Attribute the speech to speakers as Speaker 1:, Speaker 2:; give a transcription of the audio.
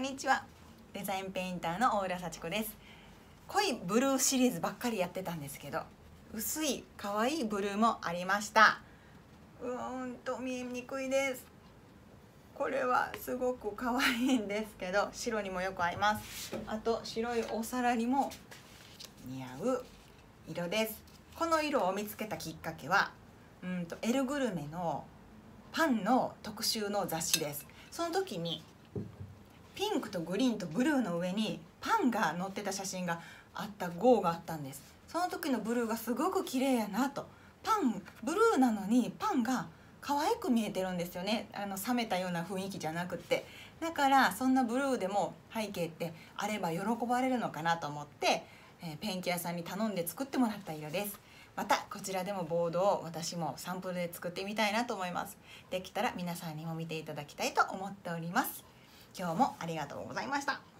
Speaker 1: んにちは。デザインペインターの大浦幸子です。濃いブルーシリーズばっかりやってたんですけど、薄い可愛いブルーもありました。見えにくいです。これはすごく可愛いんですけど、白にもよく合います。あと白いお皿にも似合う色です。この色を見つけたきっかけはエルグルメのパンの特集の雑誌です。その時にピンクとグリーンとブルーの上にパンが載ってた写真があった号があったんです。その時のブルーがすごく綺麗やなと。ブルーなのにパンが可愛く見えてるんですよね。冷めたような雰囲気じゃなくって。だからそんなブルーでも背景ってあれば喜ばれるのかなと思って、ペンキ屋さんに頼んで作ってもらった色です。またこちらでもボードを私もサンプルで作ってみたいなと思います。できたら皆さんにも見ていただきたいと思っております。今日もありがとうございました。